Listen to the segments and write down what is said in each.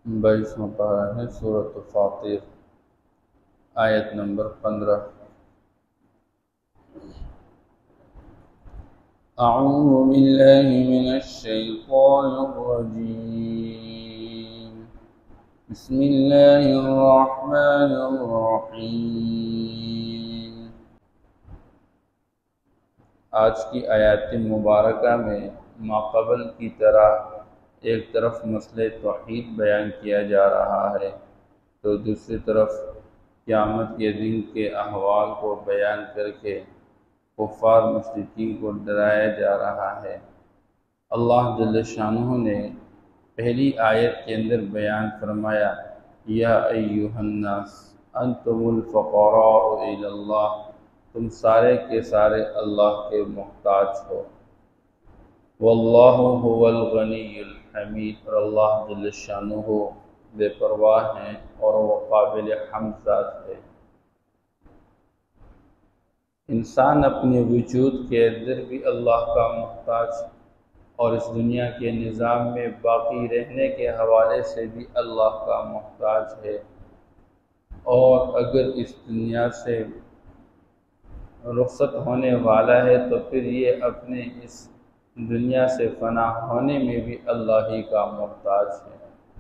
22واں پارہ ہے سورۃ فاطر، آیت نمبر 15۔ اعوذ باللہ من الشیطان الرجیم، بسم اللہ الرحمن الرحیم۔ آج کی آیات مبارکہ میں ماقبل کی طرح ایک طرف مسئلہ توحید بیان کیا جا رہا ہے تو دوسری طرف قیامت کے دن کے احوال کو بیان کر کے کفار مشرکین کو ڈرایا جا رہا ہے۔ اللہ جل شانہ نے پہلی آیت کے اندر بیان فرمایا، یا ایھا الناس انتم الفقراء الی اللہ، تم سارے کے سارے اللہ کے محتاج ہو۔ واللہ هو الغنی الحمید، اور اللہ جل شانہ بے پرواہ ہیں اور وہ قابل حمد ذات ہے۔ انسان اپنے وجود کے اندر بھی اللہ کا محتاج اور اس دنیا کے نظام میں باقی رہنے کے حوالے سے بھی اللہ کا محتاج ہے، اور اگر اس دنیا سے رخصت ہونے والا ہے تو پھر یہ اپنے اس دنیا سے فنا ہونے میں بھی اللہ ہی کا محتاج ہے۔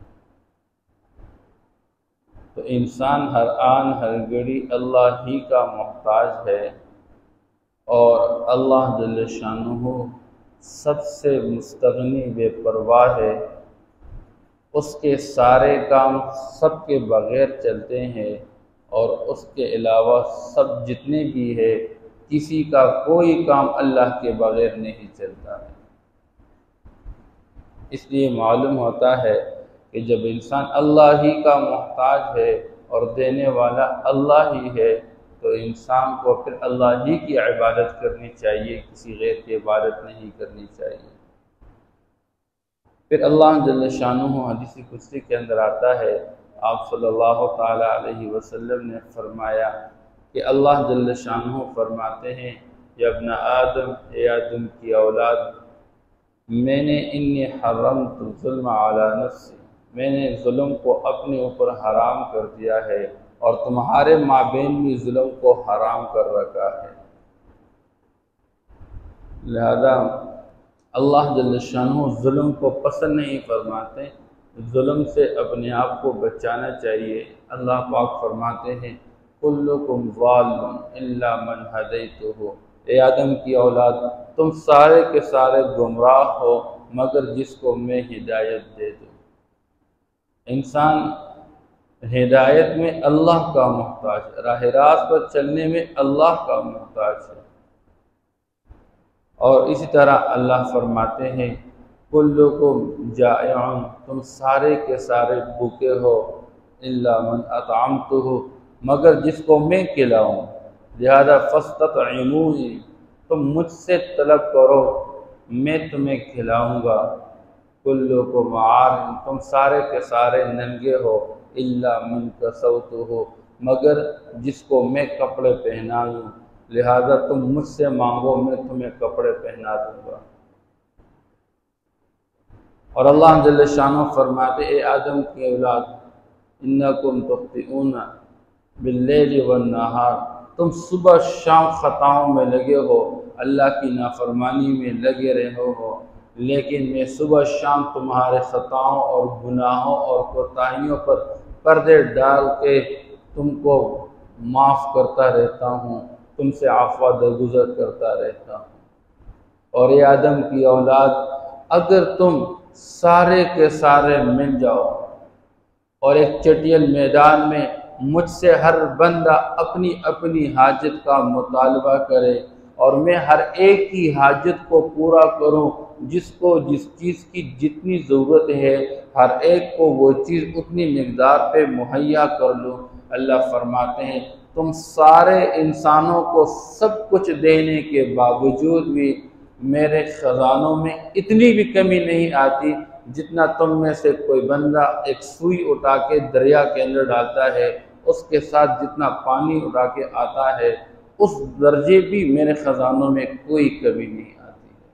تو انسان ہر آن ہر گھڑی اللہ ہی کا محتاج ہے، اور اللہ جل شانہ سب سے مستغنی بے پرواہ ہے۔ اس کے سارے کام سب کے بغیر چلتے ہیں، اور اس کے علاوہ سب جتنے بھی ہے کسی کا کوئی کام اللہ کے بغیر نہیں چلتا ہے۔ اس لیے معلوم ہوتا ہے کہ جب انسان اللہ ہی کا محتاج ہے اور دینے والا اللہ ہی ہے تو انسان کو پھر اللہ ہی کی عبادت کرنی چاہیے، کسی غیر کی عبادت نہیں کرنی چاہیے۔ پھر اللہ جل شانہ حدیث قدسی کے اندر آتا ہے، آپ صلی اللہ تعالی علیہ وسلم نے فرمایا کہ اللہ جل شانہ فرماتے ہیں، یا ابن آدم، اے آدم کی اولاد، میں نے انی حرمت الظلم علی نفسی، میں نے ظلم کو اپنے اوپر حرام کر دیا ہے اور تمہارے مابین بھی ظلم کو حرام کر رکھا ہے۔ لہذا اللہ جل شانہ ظلم کو پسند نہیں فرماتے، ظلم سے اپنے آپ کو بچانا چاہیے۔ اللہ پاک فرماتے ہیں، کلکم ظالم الا من ہدیتہ، اے آدم کی اولاد، تم سارے کے سارے گمراہ ہو مگر جس کو میں ہدایت دے دوں۔ انسان ہدایت میں اللہ کا محتاج ہے، راہ راست پر چلنے میں اللہ کا محتاج ہے۔ اور اسی طرح اللہ فرماتے ہیں، کلکم جائع، تم سارے کے سارے بھوکے ہو، الا من اطعمتہ، مگر جس کو میں کھلاؤں، لہذا فاستطعمونی، تم مجھ سے طلب کرو میں تمہیں کھلاؤں گا۔ کلکم عار، تم سارے کے سارے ننگے ہو، الا من کسوتہ، مگر جس کو میں کپڑے پہناؤں، لہذا تم مجھ سے مانگو میں تمہیں کپڑے پہنا دوں گا۔ اور اللہ جل شانہ فرماتے، اے آدم کی اولاد، انکم تخطئون باللیل والنہار، تم صبح شام خطاؤں میں لگے ہو، اللہ کی نافرمانی میں لگے رہے ہو، لیکن میں صبح شام تمہارے خطاؤں اور گناہوں اور کوتاہیوں پر پردے ڈال کے تم کو معاف کرتا رہتا ہوں، تم سے عفو درگزر کرتا رہتا ہوں۔ اور اے آدم کی اولاد، اگر تم سارے کے سارے مل جاؤ اور ایک چٹیل میدان میں مجھ سے ہر بندہ اپنی اپنی حاجت کا مطالبہ کرے اور میں ہر ایک کی حاجت کو پورا کروں، جس کو جس چیز کی جتنی ضرورت ہے ہر ایک کو وہ چیز اتنی مقدار پہ مہیا کر لوں، اللہ فرماتے ہیں تم سارے انسانوں کو سب کچھ دینے کے باوجود بھی میرے خزانوں میں اتنی بھی کمی نہیں آتی جتنا تم میں سے کوئی بندہ ایک سوئی اٹھا کے دریا کے اندر ڈالتا ہے، اس کے ساتھ جتنا پانی اٹھا کے آتا ہے اس درجے بھی میرے خزانوں میں کوئی کمی نہیں آتی ہے۔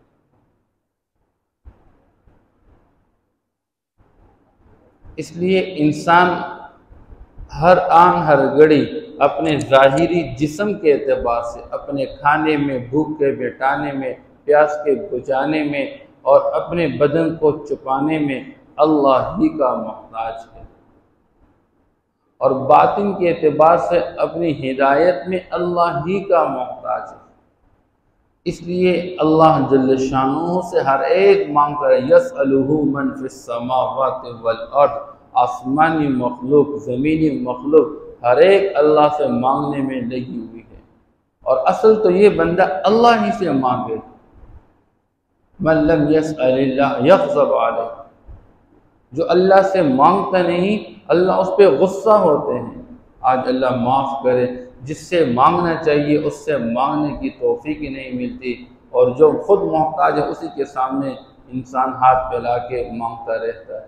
اس لیے انسان ہر آن ہر گھڑی اپنے ظاہری جسم کے اعتبار سے، اپنے کھانے میں، بھوک کے مٹانے میں، پیاس کے بجھانے میں اور اپنے بدن کو چھپانے میں اللہ ہی کا محتاج ہے، اور باطن کے اعتبار سے اپنی ہدایت میں اللہ ہی کا محتاج ہے۔ اس لیے اللہ جل شانہ سے ہر ایک مانگتا ہے، یسألہ من فی السماوات والارض، آسمانی مخلوق، زمینی مخلوق، ہر ایک اللہ سے مانگنے میں لگی ہوئی ہے، اور اصل تو یہ بندہ اللہ ہی سے مانگے۔ من لم یسأل اللہ یغضب علیہ، جو اللہ سے مانگتا نہیں اللہ اس پہ غصہ ہوتے ہیں۔ آج اللہ معاف کرے، جس سے مانگنا چاہیے اس سے مانگنے کی توفیق ہی نہیں ملتی، اور جو خود محتاج ہے اسی کے سامنے انسان ہاتھ پھیلا کے مانگتا رہتا ہے۔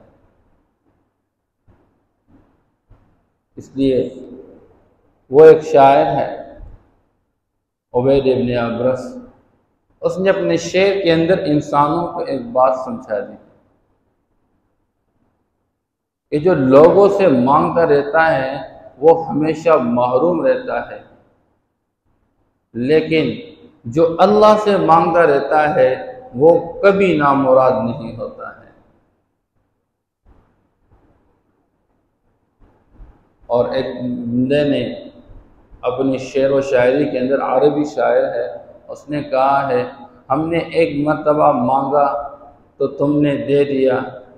اس لیے وہ ایک شاعر ہے عبید ابن ابرس، اس نے اپنے شعر کے اندر انسانوں کو ایک بات سمجھا دی کہ جو لوگوں سے مانگتا رہتا ہے وہ ہمیشہ محروم رہتا ہے، لیکن جو اللہ سے مانگتا رہتا ہے وہ کبھی نامراد نہیں ہوتا ہے۔ اور ایک بندے نے اپنی شعر و شاعری کے اندر، عربی شاعر ہے، اس نے کہا ہے، ہم نے ایک مرتبہ مانگا تو تم نے دے دیا،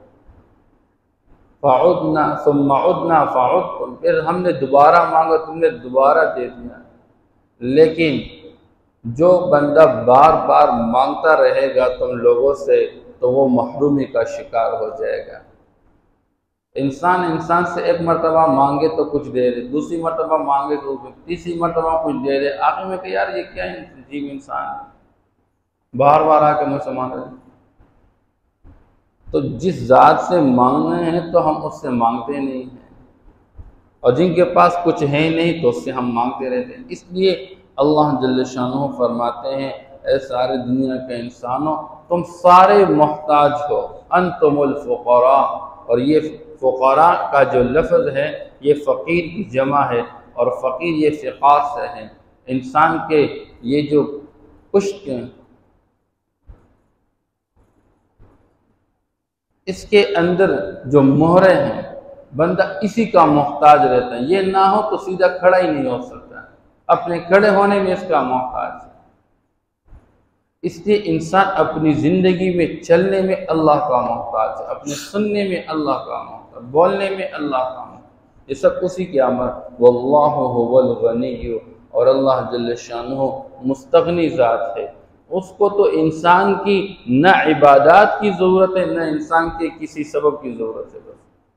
فعدنا ثم عدنا فعدتم، پھر ہم نے دوبارہ مانگا تم نے دوبارہ دے دیا۔ لیکن جو بندہ بار بار مانگتا رہے گا تم لوگوں سے تو وہ محرومی کا شکار ہو جائے گا۔ انسان سے ایک مرتبہ مانگے تو کچھ دے دے، دوسری مرتبہ مانگے تو تیسری مرتبہ کچھ دے دے، آخر میں کہ یار یہ کیا عجیب انسان ہے، بار بار آ کے مجھ سے مانگ رہے۔ تو جس ذات سے مانگنا ہے تو ہم اس سے مانگتے نہیں ہیں، اور جن کے پاس کچھ ہے نہیں تو اس سے ہم مانگتے رہتے ہیں۔ اس لیے اللہ جل شانہ فرماتے ہیں، اے سارے دنیا کے انسانوں تم سارے محتاج ہو، انتم الفقراء، اور یہ فقراء کا جو لفظ ہے یہ فقیر کی جمع ہے، اور فقیر یہ فقار سے ہے۔ انسان کے یہ جو پشت اس کے اندر جو مہرے ہیں بندہ اسی کا محتاج رہتا ہے، یہ نہ ہو تو سیدھا کھڑا ہی نہیں ہو سکتا، اپنے کھڑے ہونے میں اس کا محتاج ہے۔ اس لیے انسان اپنی زندگی میں چلنے میں اللہ کا محتاج ہے، اپنے سننے میں اللہ کا محتاج، بولنے میں اللہ کا محتاج، یہ سب اسی کے امر۔ واللہ هو الغنی، اور اللہ جل شانہ مستغنی ذات ہے، اس کو تو انسان کی نہ عبادات کی ضرورت ہے نہ انسان کے کسی سبب کی ضرورت ہے، بس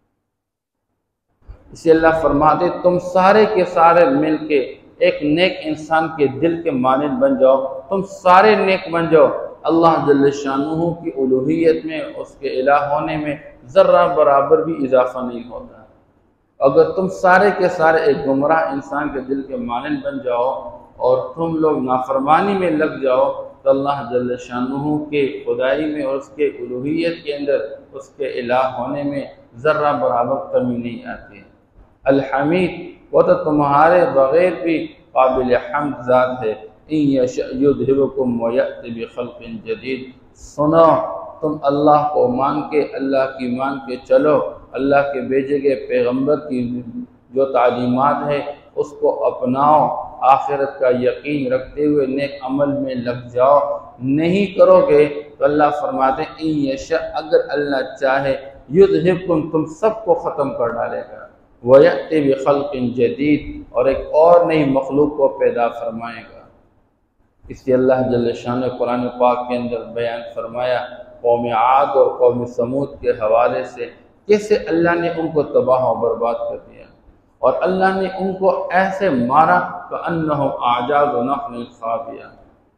اسی اللہ فرماتے تم سارے کے سارے مل کے ایک نیک انسان کے دل کے مانند بن جاؤ، تم سارے نیک بن جاؤ، اللہ جل شانہ کی الوہیت میں، اس کے الہ ہونے میں ذرہ برابر بھی اضافہ نہیں ہوتا۔ اگر تم سارے کے سارے ایک گمراہ انسان کے دل کے مانند بن جاؤ اور تم لوگ نافرمانی میں لگ جاؤ تو اللہ جل شانہ کے خدائی میں اور اس کے الوہیت کے اندر، اس کے الہ ہونے میں ذرہ برابر کمی نہیں آتی۔ الحمید، وہ تو تمہارے بغیر بھی قابل حمد ذات ہے۔ ان یشأ یذہبکم ویأت بخلق جدید، سنو تم اللہ کو مان کے، اللہ کی مان کے چلو، اللہ کے بھیجے گئے پیغمبر کی جو تعلیمات ہے اس کو اپناؤ، آخرت کا یقین رکھتے ہوئے نیک عمل میں لگ جاؤ۔ نہیں کرو گے تو اللہ فرماتے ہیں ان یشاء، اگر اللہ چاہے، یذہبکم، تم سب کو ختم کر ڈالے گا، وَيَأْتِ بِخَلْقٍ جَدِيدٍ، اور ایک اور نئی مخلوق کو پیدا فرمائے گا۔ اس لیے اللہ جل شانہ قرآن پاک کے اندر بیان فرمایا قوم عاد اور قوم سمود کے حوالے سے، کیسے اللہ نے ان کو تباہ و برباد کر دیا، اور اللہ نے ان کو ایسے مارا کأنہم اعجاز نخل خاویہ،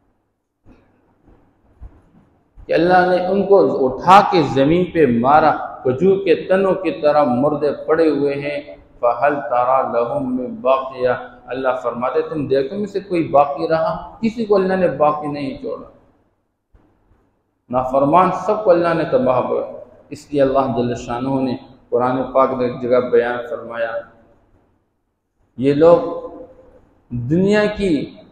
کہ اللہ نے ان کو اٹھا کے زمین پہ مارا، کھجور کے تنوں کی طرح مردے پڑے ہوئے ہیں۔ فَهَلْ تَرَى لَهُم مِّن بَاقِيَةٍ، اللہ فرماتے تم دیکھو میں سے کوئی باقی رہا؟ کسی کو اللہ نے باقی نہیں چھوڑا، نافرمان سب کو اللہ نے تباہ کیا۔ اس لیے اللہ جل شانہ نے قرآن پاک نے ایک جگہ بیان فرمایا، یہ لوگ دنیا کی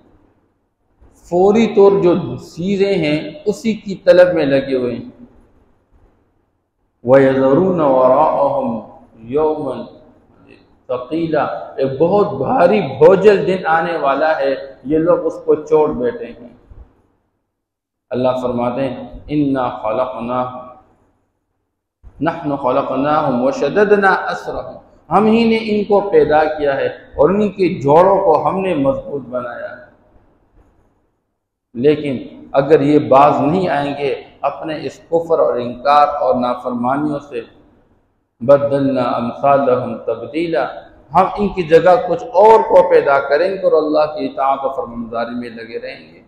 فوری طور جو چیزیں ہیں اسی کی طلب میں لگے ہوئے ہیں۔ وَيَذَرُونَ وَرَاءَهُمْ يَوْمًا ثَقِيلًا، ایک بہت بھاری بوجھل دن آنے والا ہے، یہ لوگ اس کو چھوڑ بیٹھے ہیں۔ اللہ فرماتے ہیں اِنَّا خَلَقْنَاهُمْ نَحْنُ خَلَقْنَاهُمْ وَشَدَدْنَا أَسْرَهُمْ، ہم ہی نے ان کو پیدا کیا ہے اور ان کے جوڑوں کو ہم نے مضبوط بنایا ہے۔ لیکن اگر یہ باز نہیں آئیں گے اپنے اس کفر اور انکار اور نافرمانیوں سے، بدلنا امثالہم تبدیلا، ہم ان کی جگہ کچھ اور کو پیدا کریں گے اور اللہ کی اطاعت و فرمانبرداری میں لگے رہیں گے۔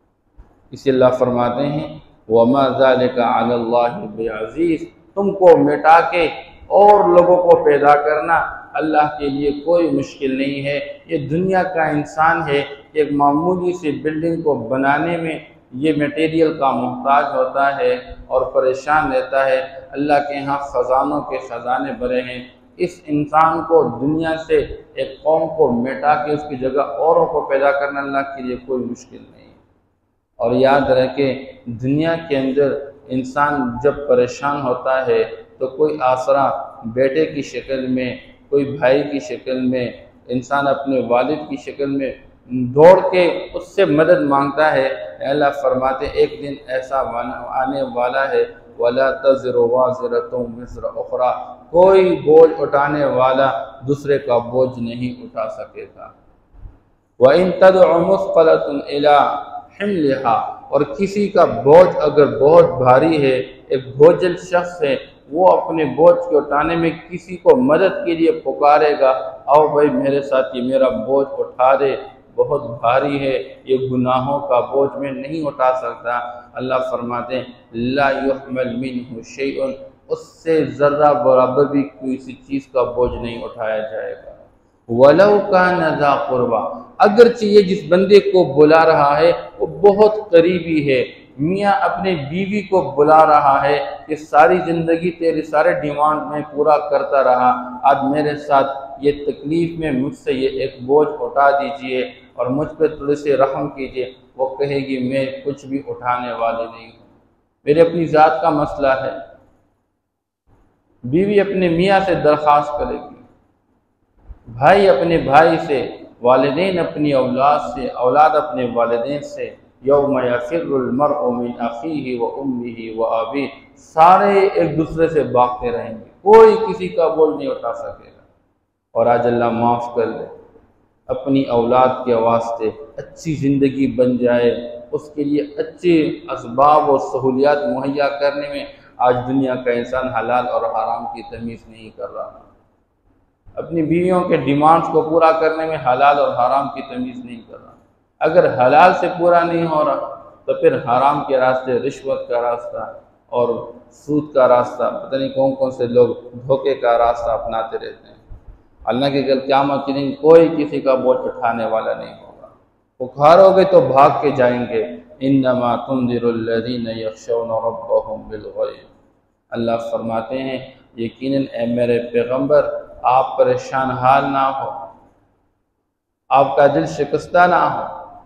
اسی اللہ فرماتے ہیں وَمَا ذَلِكَ عَلَى اللَّهِ بِعَزِيزٍ، تم کو مٹا کے اور لوگوں کو پیدا کرنا اللہ کے لیے کوئی مشکل نہیں ہے۔ یہ دنیا کا انسان ہے، ایک معمولی سی بلڈنگ کو بنانے میں یہ میٹیریل کا محتاج ہوتا ہے اور پریشان رہتا ہے۔ اللہ کے ہاں خزانوں کے خزانے بھرے ہیں۔ اس انسان کو دنیا سے ایک قوم کو مٹا کے اس کی جگہ اوروں کو پیدا کرنا اللہ کے لیے کوئی مشکل نہیں۔ اور یاد رکھیں دنیا کے اندر انسان جب پریشان ہوتا ہے تو کوئی آسرا بیٹے کی شکل میں، کوئی بھائی کی شکل میں، انسان اپنے والد کی شکل میں دوڑ کے اس سے مدد مانگتا ہے۔ اللہ فرماتے ایک دن ایسا آنے والا ہے وَلَا تَزِرُ وَازِرَةٌ وِزْرَ أُخْرَى، کوئی بوجھ اٹھانے والا دوسرے کا بوجھ نہیں اٹھا سکے گا۔ وَإِن تَدْعُ مُثْقَلَةٌ إِلَىٰ حِمْلِهَا، اور کسی کا بوجھ اگر بہت بھاری ہے، ایک بوجھل شخص ہے، وہ اپنے بوجھ کو اٹھانے میں کسی کو مدد کے لیے پکارے گا، آؤ بھائی میرے ساتھ یہ میرا بوجھ اٹھا دے، بہت بھاری ہے، یہ گناہوں کا بوجھ میں نہیں اٹھا سکتا۔ اللہ فرماتے ہیں لا يحمل منه شيء، اس سے ذرہ برابر بھی کسی چیز کا بوجھ نہیں اٹھایا جائے گا۔ وَلَوْ كَانَ ذَا قُرْبَىٰ، اگرچہ یہ جس بندے کو بلا رہا ہے وہ بہت قریبی ہے، میاں اپنے بیوی کو بلا رہا ہے کہ ساری زندگی تیرے سارے ڈیمانڈ میں پورا کرتا رہا، آج میرے ساتھ یہ تکلیف میں مجھ سے یہ ایک بوجھ اٹھا دیجئے اور مجھ پہ تھوڑے سے رحم کیجئے، وہ کہے گی میں کچھ بھی اٹھانے والی نہیں ہوں، میرے اپنی ذات کا مسئلہ ہے۔ بیوی اپنے میاں سے درخواست کرے گی، بھائی اپنے بھائی سے، والدین اپنی اولاد سے، اولاد اپنے والدین سے۔ یوم یفر المرء من اخیہ وامہ وابیہ، سارے ایک دوسرے سے بھاگتے رہیں گے، کوئی کسی کا بوجھ نہیں اٹھا سکے گا۔ اور آج اللہ معاف کر دے، اپنی اولاد کے واسطے اچھی زندگی بن جائے، اس کے لیے اچھے اسباب و سہولیات مہیا کرنے میں آج دنیا کا انسان حلال اور حرام کی تمیز نہیں کر رہا، اپنی بیویوں کے ڈیمانڈز کو پورا کرنے میں حلال اور حرام کی تمیز نہیں کر رہا۔ اگر حلال سے پورا نہیں ہو رہا تو پھر حرام کے راستے، رشوت کا راستہ اور سود کا راستہ، پتہ نہیں کون کون سے لوگ دھوکے کا راستہ اپناتے رہتے ہیں۔ اللہ کے کل قیامت کے دن کوئی کسی کا بوجھ اٹھانے والا نہیں ہوگا، پکارو گے تو بھاگ کے جائیں گے۔ انما تنذر الذین یخشون ربهم بالغیب، اللہ فرماتے ہیں یقیناً اے میرے پیغمبر آپ پریشان حال نہ ہو، آپ کا دل شکستہ نہ ہو،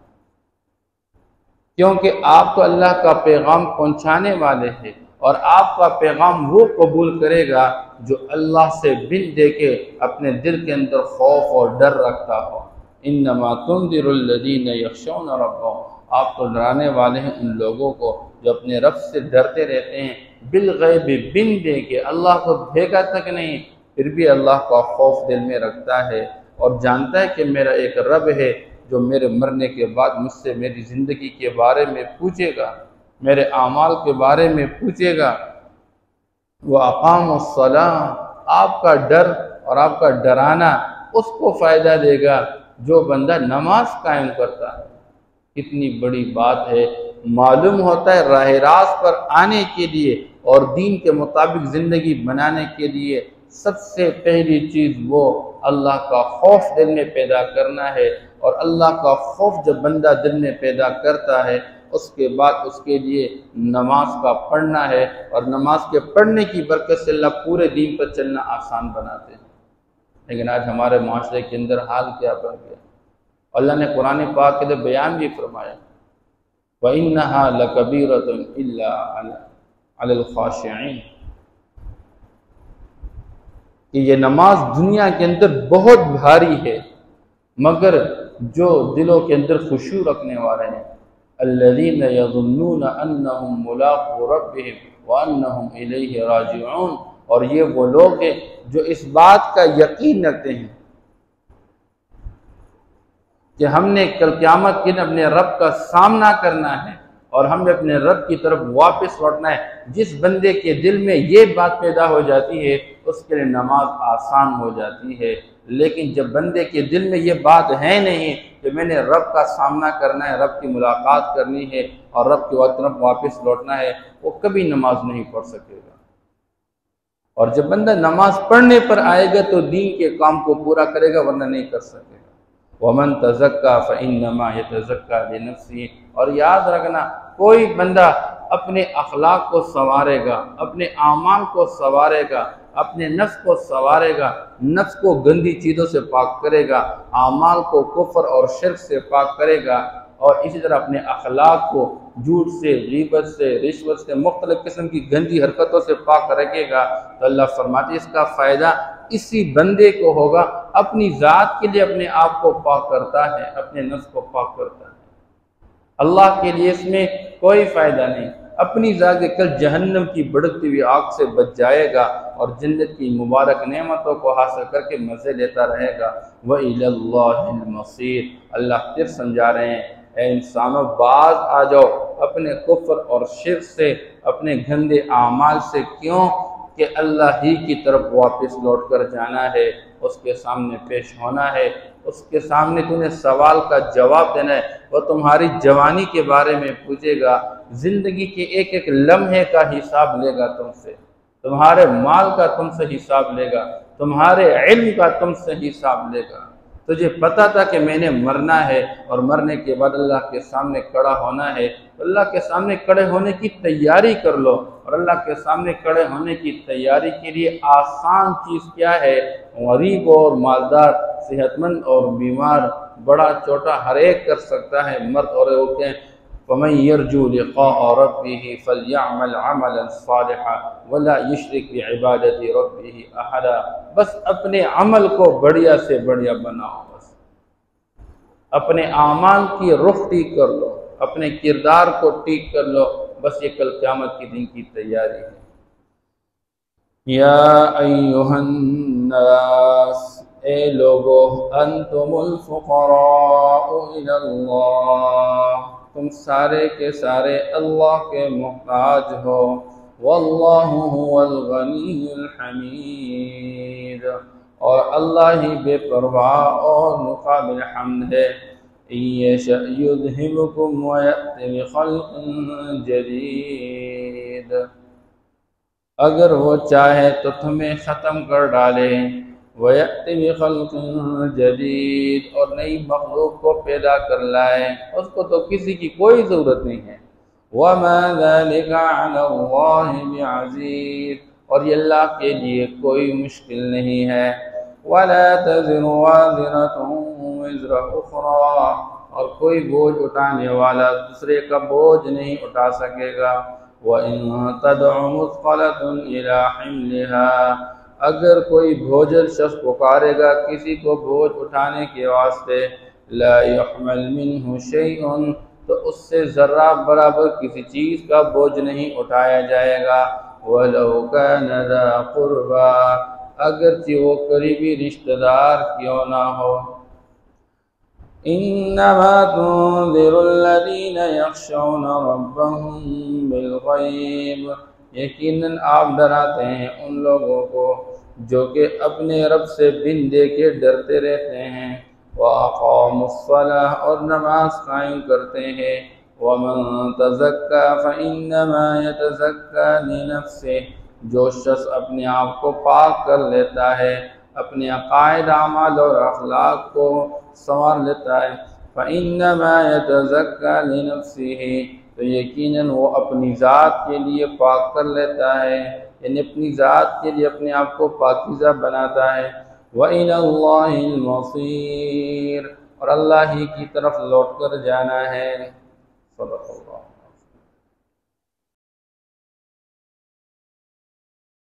کیونکہ آپ تو اللہ کا پیغام پہنچانے والے ہیں، اور آپ کا پیغام وہ قبول کرے گا جو اللہ سے بن دے کے اپنے دل کے اندر خوف اور ڈر رکھتا ہو۔ انما تنذر الذین یخشون ربهم، آپ تو ڈرانے والے ہیں ان لوگوں کو جو اپنے رب سے ڈرتے رہتے ہیں، بالغیب، بن دے کے، اللہ کو دیکھا تک نہیں، پھر بھی اللہ کا خوف دل میں رکھتا ہے اور جانتا ہے کہ میرا ایک رب ہے جو میرے مرنے کے بعد مجھ سے میری زندگی کے بارے میں پوچھے گا، میرے اعمال کے بارے میں پوچھے گا۔ وَأَقَامُوا الصَّلَاةَ، آپ کا ڈر اور آپ کا ڈرانا اس کو فائدہ دے گا جو بندہ نماز قائم کرتا ہے۔ کتنی بڑی بات ہے، معلوم ہوتا ہے راہ راست پر آنے کے لیے اور دین کے مطابق زندگی بنانے کے لیے سب سے پہلی چیز وہ اللہ کا خوف دل میں پیدا کرنا ہے، اور اللہ کا خوف جب بندہ دل میں پیدا کرتا ہے اس کے بعد اس کے لیے نماز کا پڑھنا ہے، اور نماز کے پڑھنے کی برکت سے اللہ پورے دین پر چلنا آسان بناتے ہیں۔ لیکن آج ہمارے معاشرے کے اندر حال کیا بن گیا؟ اللہ نے قرآن پاک کے اندر بیان بھی فرمایا وَإِنَّهَا لَكَبِيرَةٌ إِلَّا عَلَى الْخَاشِعِينَ، کہ یہ نماز دنیا کے اندر بہت بھاری ہے، مگر جو دلوں کے اندر خشوع رکھنے والے ہیں، الَّذِينَ يَظُنُّونَ أَنَّهُمْ مُلَاقُو رَبِّهِمْ وَأَنَّهُمْ إِلَيْهِ رَاجِعُونَ، اور یہ وہ لوگ ہیں جو اس بات کا یقین رکھتے ہیں کہ ہم نے کل قیامت کے دن اپنے رب کا سامنا کرنا ہے اور ہم نے اپنے رب کی طرف واپس لوٹنا ہے۔ جس بندے کے دل میں یہ بات پیدا ہو جاتی ہے اس کے لیے نماز آسان ہو جاتی ہے، لیکن جب بندے کے دل میں یہ بات ہے نہیں کہ میں نے رب کا سامنا کرنا ہے، رب کی ملاقات کرنی ہے اور رب کی طرف واپس لوٹنا ہے، وہ کبھی نماز نہیں پڑھ سکے گا۔ اور جب بندہ نماز پڑھنے پر آئے گا تو دین کے کام کو پورا کرے گا، ورنہ نہیں کر سکے گا۔ وَمَن تَزَكَّىٰ فَإِنَّمَا يَتَزَكَّىٰ لِنَفْسِهِ، اور یاد رکھنا کوئی بندہ اپنے اخلاق کو سنوارے گا، اپنے اعمال کو سنوارے گا، اپنے نفس کو سنوارے گا، نفس کو گندی چیزوں سے پاک کرے گا، اعمال کو کفر اور شرک سے پاک کرے گا، اور اسی طرح اپنے اخلاق کو جھوٹ سے، غیبت سے، رشوت سے، مختلف قسم کی گندی حرکتوں سے پاک رکھے گا، تو اللہ فرماتے ہیں اس کا فائدہ اسی بندے کو ہوگا۔ اپنی ذات کے لیے اپنے آپ کو پاک کرتا ہے، اپنے نفس کو پاک کرتا ہے، اللہ کے لیے اس میں کوئی فائدہ نہیں۔ اپنی ذات کے کل جہنم کی بڑھتی ہوئی آگ سے بچ جائے گا اور جنت کی مبارک نعمتوں کو حاصل کر کے مزے لیتا رہے گا۔ وَإِلَى اللَّهِ الْمَصِيرُ، اللہ پھر سمجھا رہے ہیں اے انسانوں باز آ جاؤ اپنے کفر اور شرک سے، اپنے گندے اعمال سے، کیوں کہ اللہ ہی کی طرف واپس لوٹ کر جانا ہے، اس کے سامنے پیش ہونا ہے، اس کے سامنے تمہیں سوال کا جواب دینا ہے۔ وہ تمہاری جوانی کے بارے میں پوچھے گا، زندگی کے ایک ایک لمحے کا حساب لے گا تم سے، تمہارے مال کا تم سے حساب لے گا، تمہارے علم کا تم سے حساب لے گا۔ تجھے پتا تھا کہ میں نے مرنا ہے اور مرنے کے بعد اللہ کے سامنے کھڑا ہونا ہے، تو اللہ کے سامنے کھڑے ہونے کی تیاری کر لو۔ اور اللہ کے سامنے کھڑے ہونے کی تیاری کے لیے آسان چیز کیا ہے؟ غریب اور مالدار، صحت مند اور بیمار، بڑا چھوٹا ہر ایک کر سکتا ہے، مرد اور عورتیں۔ فَمَن يَرْجُو لِقَاءَ رَبِّهِ فَلْيَعْمَلْ عَمَلًا صَالِحًا وَلَا يُشْرِكْ بِعِبَادَةِ رَبِّهِ أَحَدًا، بس اپنے عمل کو بڑھیا سے بڑھیا بناؤ، بس اپنے اعمال کی رخ ٹھیک کر لو، اپنے کردار کو ٹھیک کر لو، بس یہ کل قیامت کے دن کی تیاری ہے۔ یا ایھا الناس، اے لوگو، انتم الفقراء الی اللہ، تم سارے کے سارے اللہ کے محتاج ہو، واللہ هو الغنی الحمید، اور اللہ ہی بے پرواہ اور مقابل حمد ہے۔ إن يشأ يذهبكم ويأت بخلق جديد، اگر وہ چاہے تو تمہیں ختم کر ڈالے، وَيَأْتِ بِخَلْقٍ جَدِيدٍ، اور نئی مخلوق کو پیدا کر لائے، اس کو تو کسی کی کوئی ضرورت نہیں ہے۔ وَمَا ذَلِكَ عَلَى اللَّهِ بِعَزِيزٍ، اور یہ اللہ کے لیے کوئی مشکل نہیں ہے۔ وَلَا تَزِرُ وَازِرَةٌ وِزْرَ أُخْرَىٰ، اور کوئی بوجھ اٹھانے والا دوسرے کا بوجھ نہیں اٹھا سکے گا۔ وَإِن تَدْعُ مُثْقَلَةٌ إِلَىٰ حِمْلِهَا، اگر کوئی بوجھل شخص پکارے گا کسی کو بوجھ اٹھانے کے واسطے، لَا يُحْمَلْ مِنْهُ شَيْءٌ، تو اس سے ذرہ برابر کسی چیز کا بوجھ نہیں اٹھایا جائے گا۔ وَلَوْ كَانَ ذَا قُرْبَىٰ، اگرچہ وہ قریبی رشتہ دار کیوں نہ ہو۔ إِنَّمَا تُنذِرُ الَّذِينَ يَخْشَوْنَ رَبَّهُم بِالْغَيْبِ، یقیناً آپ ڈراتے ہیں ان لوگوں کو جو کہ اپنے رب سے بن دیکھے ڈرتے رہتے ہیں۔ وَأَقَامُوا الصَّلَاةَ، اور نماز قائم کرتے ہیں۔ وَمَن تَزَكَّىٰ فَإِنَّمَا يَتَزَكَّىٰ لِنَفْسِهِ، جو شخص اپنے آپ کو پاک کر لیتا ہے، اپنے عقائد، اعمال اور اخلاق کو سنوار لیتا ہے، فَإِنَّمَا يَتَزَكَّىٰ لِنَفْسِهِ، تو یقیناً وہ اپنی ذات کے لیے پاک کر لیتا ہے، یعنی اپنی ذات کے لیے اپنے آپ کو پاکیزہ بناتا ہے۔ وَإِلَى اللَّهِ الْمَصِيرُ، اور اللہ ہی کی طرف لوٹ کر جانا ہے۔ صدق اللہ۔